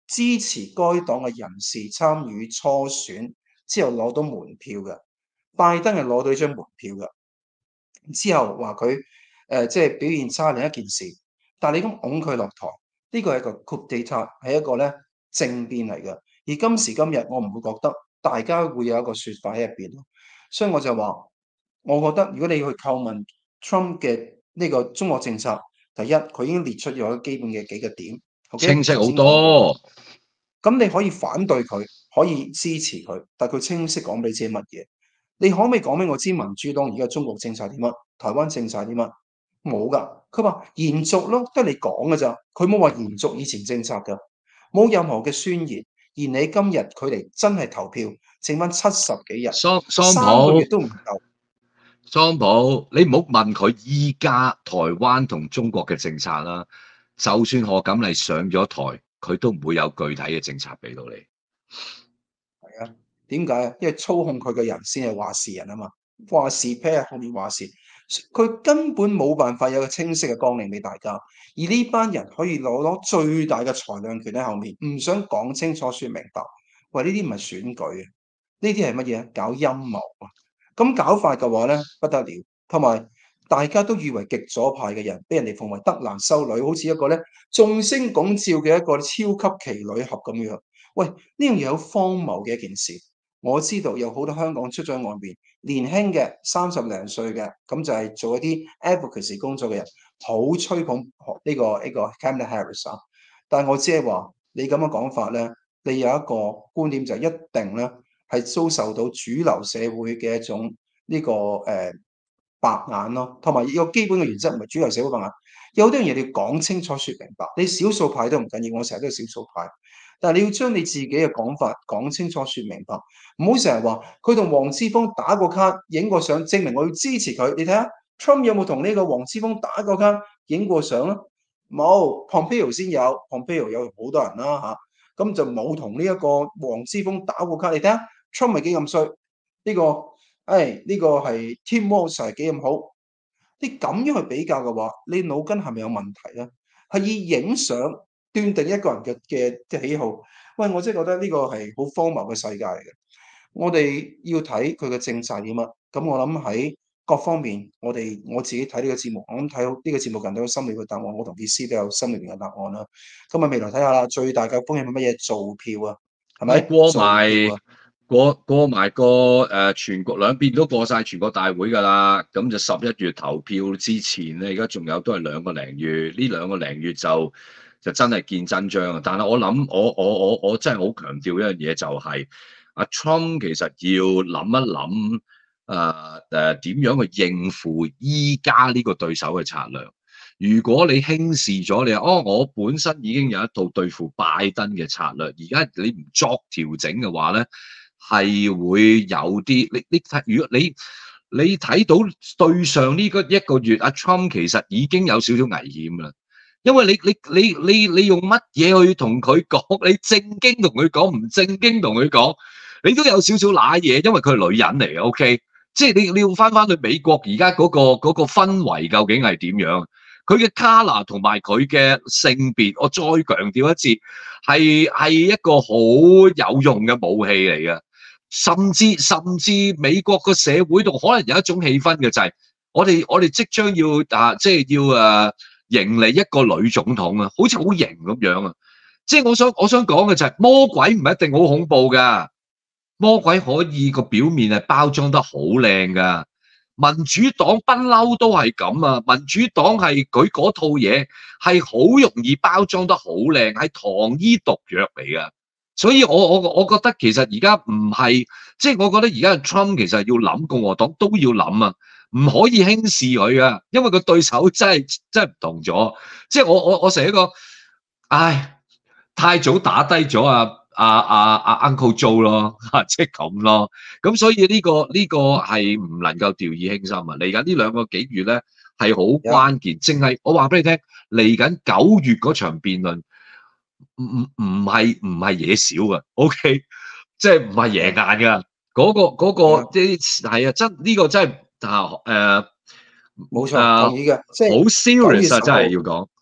支持該黨嘅人士參與初選之後攞到門票嘅。拜登係攞到呢張門票嘅，之後話佢即係表現差另一件事，但係你咁拱佢落台，呢個係一個 coup d'état，係一個咧政變嚟嘅。而今時今日，我唔會覺得大家會有一個説法喺入邊咯。所以我就話，我覺得如果你去叩問 Trump 嘅呢個中國政策，第一佢已經列出咗基本嘅幾個點，OK， 清晰好多。 咁你可以反對佢，可以支持佢，但係佢清晰講俾你知乜嘢？你可唔可以講俾我知民主黨而家中國政策係點乜？台灣政策係點乜？冇㗎，佢話延續咯，得你講㗎咋，佢冇話延續以前政策㗎，冇任何嘅宣言。而你今日距離真係投票，剩翻70幾日， 桑 3個月都唔夠。 桑普，你唔好問佢依家台灣同中國嘅政策啦。就算賀錦麗上咗台，佢都唔會有具體嘅政策俾到你。 係啊，點解啊？因為操控佢嘅人先係話事人啊嘛，話事 pair 後面話事，佢根本冇辦法有個清晰嘅綱領俾大家。而呢班人可以攞最大嘅裁量權喺後面，唔想講清楚、説明白。喂，呢啲唔係選舉啊，呢啲係乜嘢？搞陰謀啊！咁搞法嘅話咧，不得了。同埋大家都以為極左派嘅人，俾人哋奉為德蘭修女，好似一個咧眾星拱照嘅一個超級奇女俠咁樣。喂，呢樣嘢好荒謬嘅一件事。我知道有好多香港出咗外邊年輕嘅30零歲嘅，咁就係做一啲 advocacy 工作嘅人，好吹捧呢個 Kamala Harris 啊。但係我只係話你咁嘅講法咧，你有一個觀點就一定咧係遭受到主流社會嘅一種呢個白眼咯，同埋有個基本嘅原則唔係主流社會白眼。有啲嘢你要講清楚説明白，你少數派都唔緊要，我成日都係少數派。但係你要將你自己嘅講法講清楚説明白，唔好成日話佢同黃之鋒打過卡、影過相，證明我要支持佢。你睇下 Trump 有冇同呢個黃之鋒打過卡、影過相咯？冇，Pompeo 先有，Pompeo 有好多人啦嚇，咁就冇同呢一個黃之鋒打過卡。你睇下 Trump 咪幾咁衰？呢個呢個係 Tim Walz 係幾咁好？你咁樣去比較嘅話，你腦筋係咪有問題咧？係以影相斷定一個人嘅喜好，喂，我真係覺得呢個係好荒謬嘅世界嚟嘅。我哋要睇佢嘅政策點乜，咁我諗喺各方面，我自己睇呢個節目，我諗睇好呢個節目人都有心裏嘅答案，我同傑斯都有心裏邊嘅答案啦。咁啊，未來睇下啦，最大嘅風險係乜嘢？造票啊，係咪？ 過埋個全國兩邊都過晒全國大會㗎啦，咁就11月投票之前咧，而家仲有都係2個零月，呢2個零月就真係見真章啊！但係我諗我真係好強調一樣嘢，就係阿 Trump 其實要諗一諗點樣去應付依家呢個對手嘅策略。如果你輕視咗我本身已經有一套對付拜登嘅策略，而家你唔作調整嘅話咧，係會有啲你睇，如果你睇到對上呢個1個月，阿 Trump 其實已經有少少危險啦。因為你用乜嘢去同佢講？你正經同佢講，唔正經同佢講，你都有少少揦嘢，因為佢係女人嚟嘅。OK， 即係你要翻去美國而家嗰個氛圍究竟係點樣？佢嘅 color 同埋佢嘅性別，我再強調一次，係一個好有用嘅武器嚟嘅。甚至美國個社會度可能有一種氣氛嘅，就係我哋即將要即係要迎嚟一個女總統啊，好似好型咁樣啊！即係我想講嘅就係魔鬼唔一定好恐怖㗎，魔鬼可以個表面係包裝得好靚㗎。民主黨不嬲都係咁啊！民主黨係佢嗰套嘢係好容易包裝得好靚，係糖衣毒藥嚟㗎。所以我覺得其實而家唔係，即係我覺得而家 Trump 其實要諗，共和黨都要諗啊，唔可以輕視佢啊，因為個對手真係唔同咗。即係我成日講，太早打低咗Uncle Joe 咯，即係咁咯。咁所以呢個係唔能夠掉以輕心啊！嚟緊呢2個幾月咧係好關鍵，淨係我話俾你聽，嚟緊9月嗰場辯論。唔係嘢少㗎 ，OK， 即係唔係贏硬㗎，嗰個即係真呢個真係冇錯，同意嘅，即係好 serious 啊，真係要講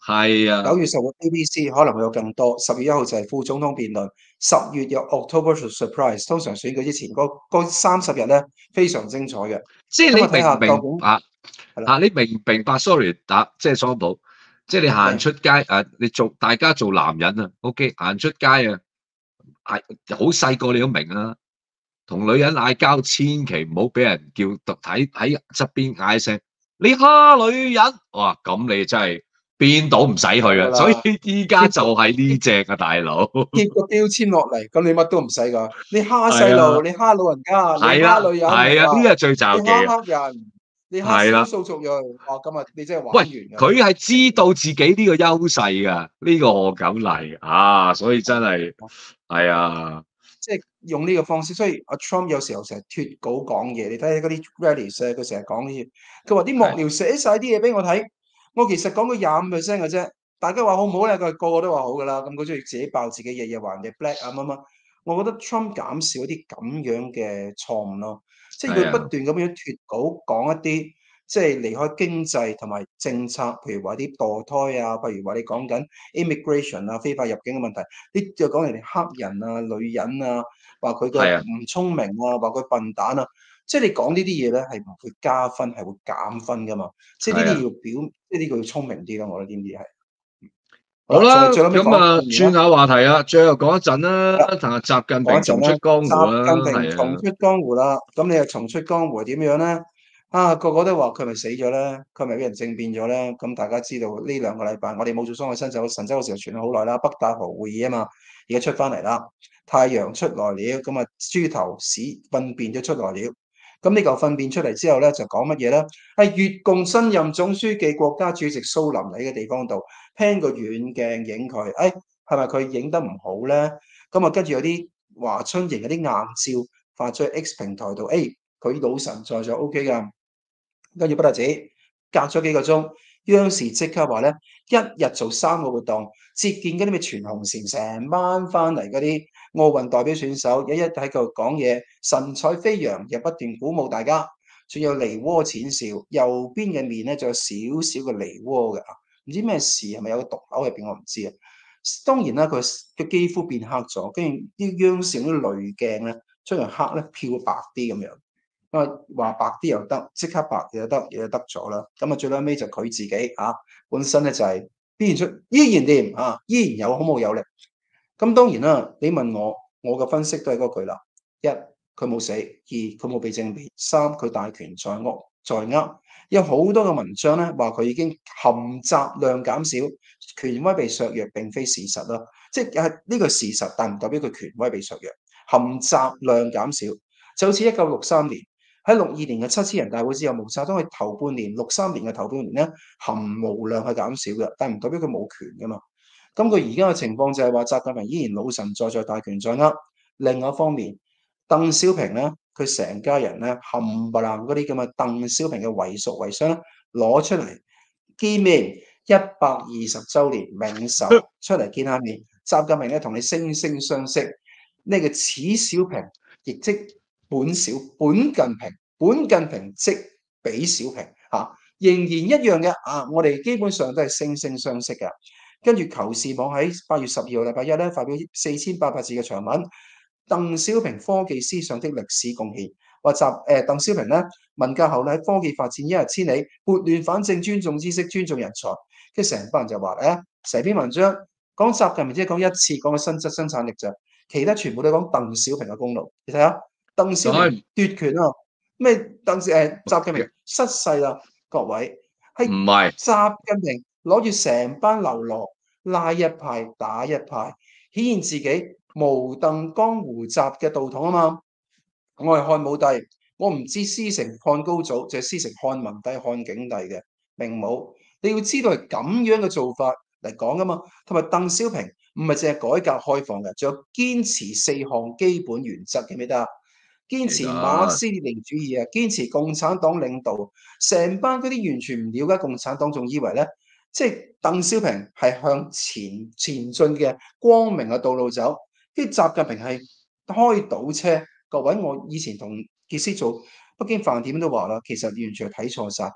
係啊， 9月10日 ABC 可能會有更多，10月1號就係副總統辯論，10月有 October Surprise。通常選舉之前嗰30日咧非常精彩嘅。 即係你咁啊睇下明唔究竟明白係啦啊？你明唔明白？sorry，即係桑普，即係你行 ，OK， 出街啊，你大家做男人啊，OK，行出街啊，好細個你都明啦。同女人嗌交，千祈唔好俾人叫睇喺側邊嗌聲你蝦女人，哇！咁你真係邊度唔使去啊！所以有㗎啦， 依家就貼個係呢貼只啊，大佬。 貼個標籤落嚟，咁你乜都唔使㗎。你蝦細路， 係啊， 你蝦老人家，你係啦， 蝦女人， 係啊，呢哇！ 啲係最你罩忌啊， 蝦黑人，你蝦少係啦。 數族裔，哇！今日你真係玩喂， 完㗎。 佢係知道自己呢個優勢㗎，呢個賀錦麗啊，所以真係係啊， 即係用呢個方式，所以阿 Trump 有時候成日脫稿講嘢，你睇下嗰啲 rallies 咧，佢成日講啲嘢，佢話啲幕係僚寫晒啲嘢俾我睇，我其實講佢25%嘅啫，大家話好唔好咧？佢個個都話好噶啦，咁佢中意自己爆自己嘢，又話人哋 black 啊乜乜，我覺得 Trump 減少一啲咁樣嘅錯誤咯，即係佢不係啊， 斷咁樣脫稿講一啲即係離開經濟同埋政策，譬如話啲墮胎啊，譬如話你講緊 immigration 啊，非法入境嘅問題。你就講人哋黑人啊、女人啊，話佢個係啊， 唔聰明啊，話佢笨蛋啊，即係你講呢啲嘢咧，係唔會加分，係會減分噶嘛。即係呢係啊。 啲要即係呢個要聰明啲咯，我覺得呢啲係。好啦，仲好啦， 係最後尾講咁啊， 完啦， 轉下話題啊，最後講一陣啦， 係啦， 同阿習近平重出講一陣啦。 江湖啦， 習近平係啊， 重出江湖啦，咁你又重出江湖係點樣咧？啊，個個都話佢咪死咗咧，佢咪俾人政變咗咧。咁大家知道呢2個禮拜，我哋冇做桑海新就神舟嘅時候傳咗好耐啦，北戴河會議啊嘛，而家出翻嚟啦，太陽出來了，咁啊豬頭屎糞便都出來了。咁呢嚿糞便出嚟之後咧，就講乜嘢咧？係越共新任總書記、國家主席蘇林喺嘅地方度 pan 個遠鏡影佢，係咪佢影得唔好咧？咁啊，跟住有啲華春瑩嗰啲硬照發咗去 X 平台度，佢老神在就 OK 噶。跟住不特止，隔咗幾個鐘，央視即刻話咧，一日做3個活動，接見嗰啲咩全紅嬋成班翻嚟嗰啲奧運代表選手，一喺度講嘢，神采飛揚，又不斷鼓舞大家，仲有梨渦淺笑，右邊嘅面咧仲有少少嘅梨渦嘅，唔知咩事，係咪有個毒瘤入邊我唔知啊。當然啦，佢嘅肌膚變黑咗，跟住啲央視啲濾鏡咧，將佢黑咧漂白啲咁樣。咁啊話白啲又得，即刻白又得，嘢就得咗啦。咁啊最撚尾就佢自己本身咧就係依然掂依然有好有力。咁當然啦，你問我，我嘅分析都係嗰句啦。一，佢冇死；二，佢冇被政變；三，佢大權在握。有好多嘅文章咧話佢已經含雜量減少，權威被削弱，並非事實啦。即係呢個事實，但唔代表佢權威被削弱。含雜量減少，就好似1963年。喺62年嘅7千人大會之後，毛澤東喺頭半年63年嘅頭半年咧，含無量係減少嘅，但唔代表佢冇權噶嘛。咁佢而家嘅情況就係話，習近平依然老神在，大權在握。另外一方面，鄧小平咧，佢成家人咧冚唪唥嗰啲咁嘅鄧小平嘅遺屬遺孀咧攞出嚟見面，120週年銘仇出嚟見下面。習近平咧同你惺惺相惜，呢個此小平，亦即本近平即彼小平仍然一樣嘅我哋基本上都係惺惺相惜嘅。跟住求是網喺8月12號禮拜一咧發表4800字嘅長文，鄧小平科技思想的歷史貢獻，話鄧小平咧文革後咧科技發展一日千里，撥亂反正，尊重知識，尊重人才，跟住成班人就話成篇文章講習近平即係講一次講嘅新質生產力咋，其他全部都講鄧小平嘅功勞。你睇下鄧小平唔奪權啊，咩習近平失勢啦，各位係係習近平攞住成班流羅拉一派打一派，顯現自己無鄧江湖集嘅道統啊嘛！我係漢武帝，我唔知師承漢高祖，就係師承漢文帝、漢景帝嘅明武。你要知道係咁樣嘅做法嚟講噶嘛，同埋鄧小平唔係淨係改革開放嘅，仲有堅持4項基本原則，記唔記得啊？堅持馬克思列寧主義啊，堅持共產黨領導，成班嗰啲完全唔了解共產黨，仲以為咧，即係鄧小平係向前進嘅光明嘅道路走，跟住習近平係開倒車。各位，我以前同傑斯做北京飯店都話啦，其實完全係睇錯晒。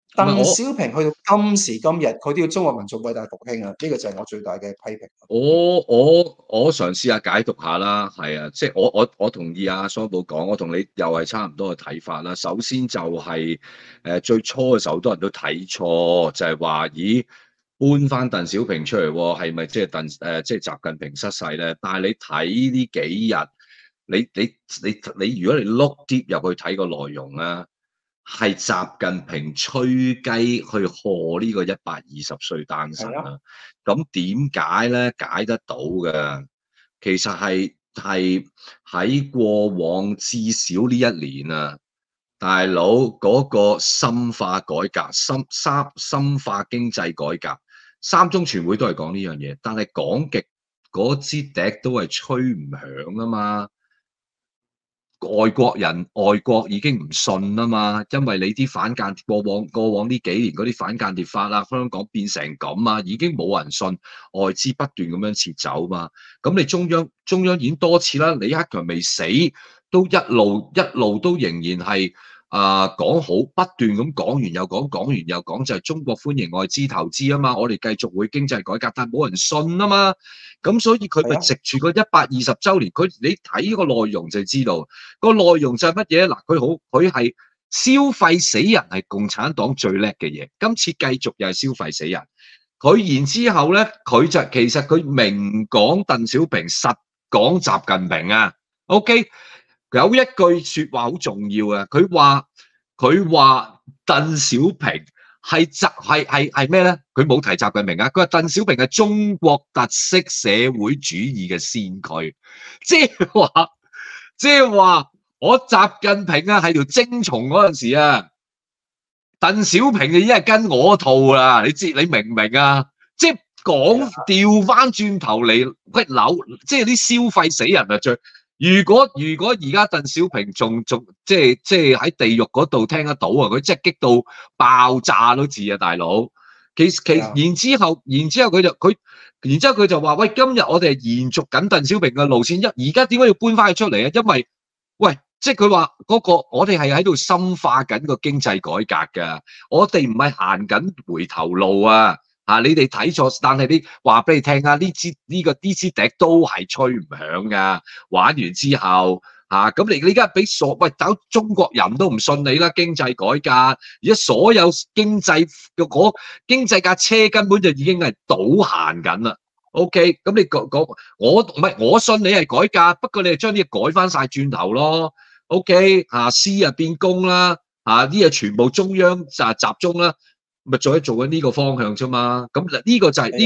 鄧小平去到今時今日，佢都要中國民族偉大復興啊！呢個就係我最大嘅批評。 我嘗試下解讀下啦，係啊，即係我同意阿桑寶講，我同你又係差唔多嘅睇法啦。首先就係最初嘅時候，好多人都睇錯，就係話咦搬翻鄧小平出嚟喎，係咪即係即係習近平失勢咧？但係你睇呢幾日，你如果你碌啲入去睇個內容咧，係習近平吹雞去賀呢個120歲誕辰啊！咁點解咧？解得到嘅，其實係喺過往至少呢一年啊，大佬嗰個深化改革、深化經濟改革，三中全會都係講呢樣嘢，但係講極嗰支笛都係吹唔響啊嘛！外國已經唔信啦嘛，因為你啲反間過往呢幾年嗰啲反間諜法啦，香港變成咁啊，已經冇人信，外資不斷咁樣撤走嘛。咁你中央已經多次啦，李克強未死，都一路都仍然係講好，不斷咁講完又講，講完又講，就係中國歡迎外資投資啊嘛，我哋繼續會經濟改革，但係冇人信啊嘛。咁所以佢咪藉住個120週年，你睇個內容就知道，個內容就係乜嘢？嗱，佢係消費死人係共產黨最叻嘅嘢，今次繼續又係消費死人。佢然之後咧，其實佢明講鄧小平，實講習近平啊。OK， 有一句説話好重要啊，佢話鄧小平。係咩咧？佢冇提習近平啊！佢話鄧小平係中國特色社會主義嘅先驅，即係話我習近平啊係條精蟲嗰陣時啊，鄧小平就已經係跟我套啦。你明唔明啊？即係講調翻轉頭嚟屈扭，即係啲消費死人啊！如果而家鄧小平仲即係喺地獄嗰度聽得到啊，佢即係激到爆炸都似啊，大佬。然之後佢就話喂，今日我哋係延續緊鄧小平嘅路線，而家點解要搬翻佢出嚟啊？因為喂，即係佢話嗰個我哋係喺度深化緊個經濟改革㗎，我哋唔係行緊回頭路啊！你哋睇錯，但係你話俾你聽啊，呢支笛都係吹唔響噶。玩完之後咁你而家俾搞中國人都唔信你啦，經濟改革，而家所有經濟架車根本就已經係倒行緊啦。OK， 咁你講我信你係改革，不過你係將啲嘢改翻晒轉頭咯。OK， 私變公啦，啲嘢全部中央就集中啦。咪做緊呢個方向啫嘛，咁呢個就係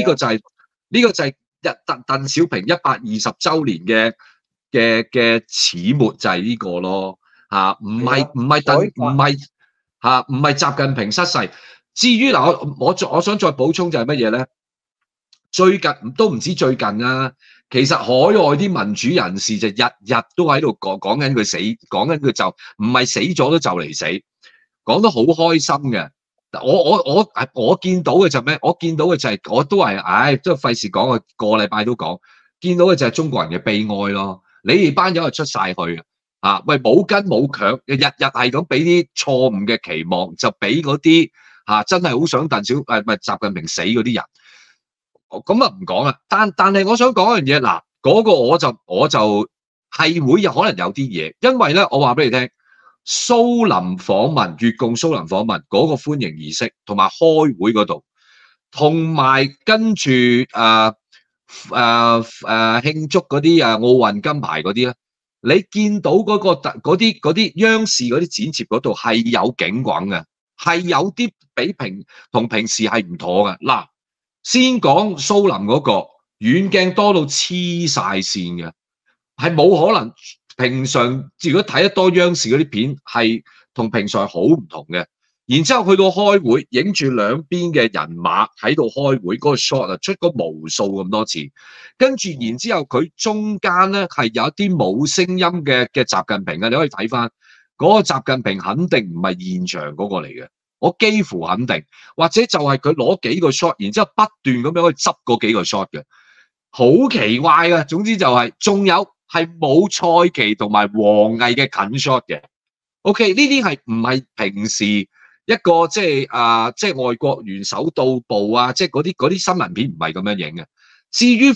鄧小平120週年嘅始末就係呢個咯，唔係習近平失勢。至於嗱，我想再補充就係乜嘢咧？最近都唔止最近啊，其實海外啲民主人士就日日都喺度講緊佢死，講緊佢就唔係死咗都就嚟死，講得好開心嘅。我見到嘅就咩？我見到嘅就係我都係，都費事講啊，個禮拜都講，見到嘅就係中國人嘅悲哀咯。你哋班友係出晒去喂，冇根冇強，日日係咁俾啲錯誤嘅期望，就俾嗰啲真係好想習近平死嗰啲人。咁啊唔講啦，但係我想講一樣嘢，嗱，嗰個我就係會有可能有啲嘢，因為咧，我話俾你聽。蘇林訪問越共蘇林訪問嗰個歡迎儀式，同埋開會嗰度，同埋跟住慶祝嗰啲奧運金牌嗰啲咧，你見到嗰啲央視嗰啲剪接嗰度係有警棍嘅，係有啲比同平時係唔妥嘅。嗱，先講蘇林嗰個遠鏡多到黐晒線嘅，係冇可能。平常如果睇得多央視嗰啲片，係同平常好唔同嘅。然之後去到開會，影住兩邊嘅人馬喺度開會，嗰個 shot 出過無數咁多次。跟住然之後佢中間咧係有一啲冇聲音嘅習近平啊，你可以睇翻嗰個習近平肯定唔係現場嗰個嚟嘅，我幾乎肯定，或者就係佢攞幾個 shot，然之後不斷咁樣去執嗰幾個 shot 嘅，好奇怪嘅。總之就係仲有。係冇蔡奇同埋王毅嘅近 shot 嘅，OK 呢啲係唔係平時一個即係外國元首到埗啊，即係嗰啲新聞片唔係咁樣影嘅。至於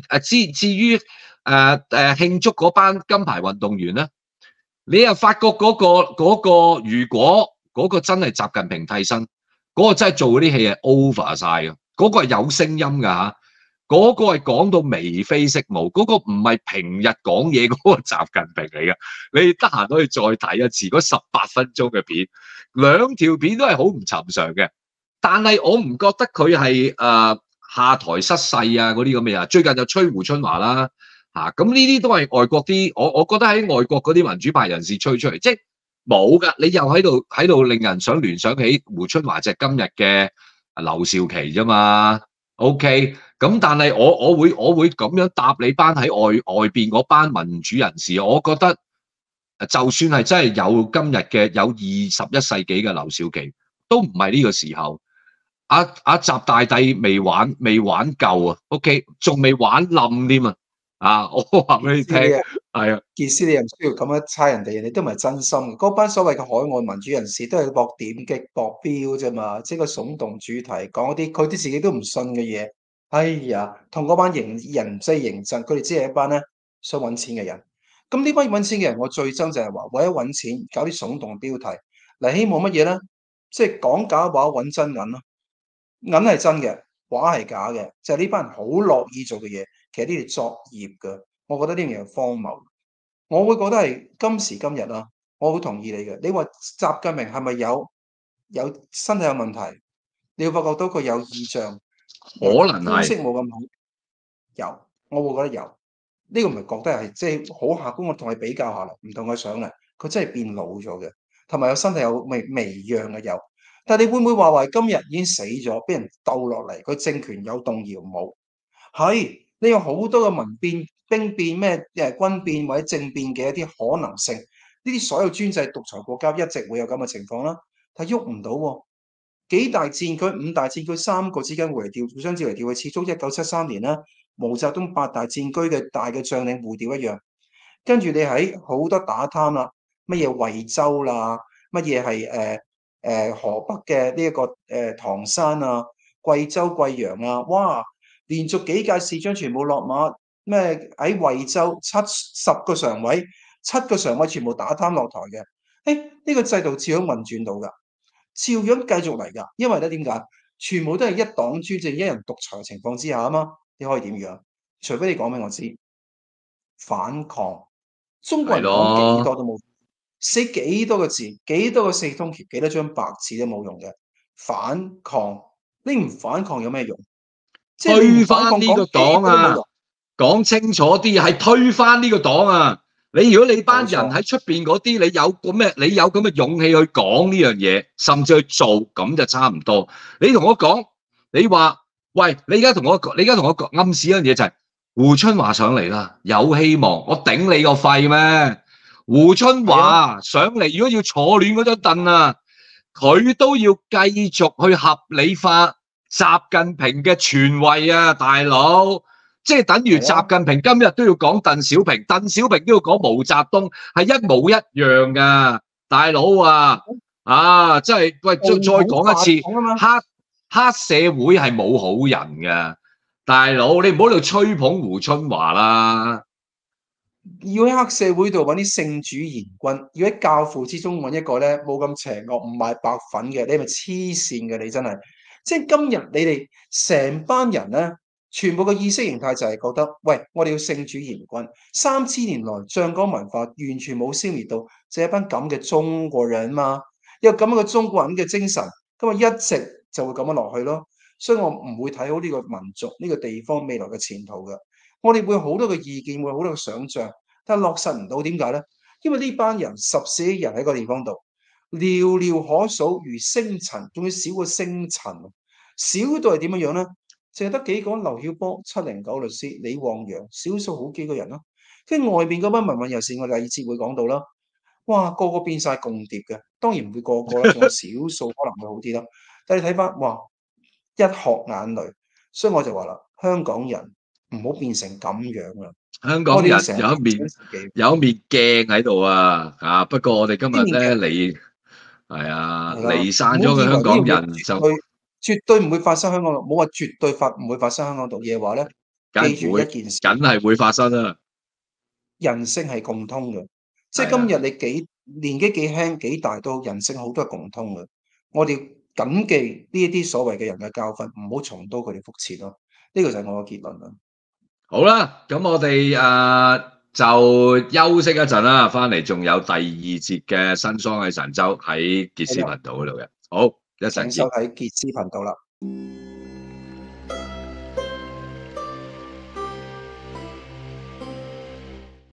慶祝嗰班金牌運動員咧，你又發覺嗰個如果嗰個真係習近平替身，嗰個真係做嗰啲戲係 over 晒嘅，嗰個係有聲音㗎嚇。嗰個係講到眉飛色舞，嗰個唔係平日講嘢嗰個習近平嚟嘅。你得閒可以再睇一次嗰18分鐘嘅片，兩條片都係好唔尋常嘅。但係我唔覺得佢係下台失勢啊嗰啲咁嘅嘢。最近就吹胡春華啦嚇，咁呢啲都係外國啲，我覺得喺外國嗰啲民主派人士吹出嚟，即係冇㗎。你又喺度令人想聯想起胡春華就係今日嘅劉少奇啫嘛。OK。咁但係我會咁樣答你班喺外邊嗰班民主人士，我覺得就算係真係有今日嘅有21世紀嘅劉少奇，都唔係呢個時候。阿習大帝未玩夠啊 ，OK， 仲未玩冧添啊！我話俾你聽，係啊， 意思你又唔需要咁樣猜人哋，人哋都唔係真心。嗰班所謂嘅海外民主人士都係博點擊、博標啫嘛，即係個聳動主題，講啲佢哋自己都唔信嘅嘢。哎呀，同嗰班人唔使認真，佢哋只係一班咧想揾錢嘅人。咁呢班揾錢嘅人，我最憎就係話為咗揾錢搞啲聳動標題嚟，希望乜嘢咧？即係講假話揾真銀咯，銀係真嘅，話係假嘅，就係呢班人好樂意做嘅嘢。其實呢啲作業㗎，我覺得呢樣嘢荒謬。我會覺得係今時今日啦，我好同意你嘅。你話習近平係咪有身體有問題？你會發覺到佢有異象。 可能膚色係冇咁好，有，我會覺得有。呢個唔係覺得係即係好客觀，我同你比較下啦，唔同佢相嘅，佢真係變老咗嘅，同埋有身體有微恙嘅有。但係你會唔會話今日已經死咗，俾人鬥落嚟，佢政權有動搖冇？係，你有好多嘅民變、兵變、咩軍變或者政變嘅一啲可能性，呢啲所有專制獨裁國家一直會有咁嘅情況啦，但係喐唔到喎。幾大戰區、5大戰區3個之間互相調嚟調去，始終1973年啦，毛澤東8大戰區嘅大嘅將領互調一樣。跟住你喺好多打貪啦，乜嘢惠州啦，乜嘢係河北嘅呢一個唐山啊、貴州貴陽啊，哇！連續幾屆市長全部落馬，咩喺惠州10個常委，7個常委全部打貪落台嘅。呢個制度照樣運轉到㗎。照樣繼續嚟㗎，因為咧點解？全部都係一黨專政、一人獨裁嘅情況之下啊嘛，你可以點樣？除非你講俾我知反抗，中國係人講幾咯， 多都冇，寫幾多個字、幾多個四通橋、幾多張白紙都冇用嘅。反抗，你唔反抗有咩用？即係你推唔反抗， 翻呢個講幾黨啊！ 多都冇用。 講清楚啲，係推翻呢個黨啊！如果你班人冇錯， 喺出邊嗰啲，你有咁嘅勇氣去講呢樣嘢，甚至去做，咁就差唔多。你同我講，你話喂，你而家同我講暗示一樣嘢就係胡春華上嚟啦，有希望。我頂你個肺咩？胡春係啊， 華上嚟，如果要坐暖嗰張凳啊，佢都要繼續去合理化習近平嘅傳位啊，大佬。即係等於係啊， 習近平今日都要講鄧小平，鄧小平都要講毛澤東，係一模一樣噶，大佬啊！真係喂，再共同講發一次， 講啊嘛。 黑社會係冇好人噶，大佬你唔好喺度吹捧胡春華啦。 要喺黑社會度揾啲聖主賢君，要喺教父之中揾一個咧冇咁邪惡、唔賣白粉嘅，你係咪黐線嘅？你真係，即係今日你哋成班人咧，全部嘅意識形態就係覺得，喂，我哋要聖主賢君。3000年來醬港文化完全冇消滅到，就係一班咁嘅中國人嘛，有咁樣嘅中國人嘅精神，咁啊一直就會咁樣落去咯。所以我唔會睇好呢個民族、呢個地方未來嘅前途嘅。我哋會有好多嘅意見，會有好多嘅想像。但係落實唔到，點解咧？因為呢班人14億人喺個地方度，寥寥可數，如星塵，仲要少過星塵，少到係點樣樣咧？淨係得幾個劉曉波、709律師、李旺陽，少數好幾個人咯。跟住外邊嗰班民運人士，我哋第二節會講到啦。哇，個個變晒共諜嘅，當然唔會個個啦，仲有少數可能會好啲啦。但係你睇翻，哇，一殼眼淚，所以我就話啦，香港人唔好變成咁樣啦。 香港人我哋要成日提醒自己， 有一面鏡喺度啊！不過我哋今日呢面嘅咧嚟係啊， 係啊， 離散唔好咗嘅香港以為呢樣嘢人就絕對唔會發生香港度，冇話絕對唔會發生香港度嘢話咧，記住一梗會， 件事， 梗係會發生啦。 人性係共通嘅，即係係啊， 今日你年紀幾輕幾大都人性好多係共通嘅。我哋謹記呢一啲所謂嘅人嘅教訓，唔好重蹈佢哋覆轍咯。呢個就係我嘅結論啦。 好啦，咁我哋就休息一陣啦，翻嚟仲有第二節嘅新桑喺神州喺傑斯係啦， 頻道嗰度嘅。好，一陣見。 請收睇傑斯頻道啦。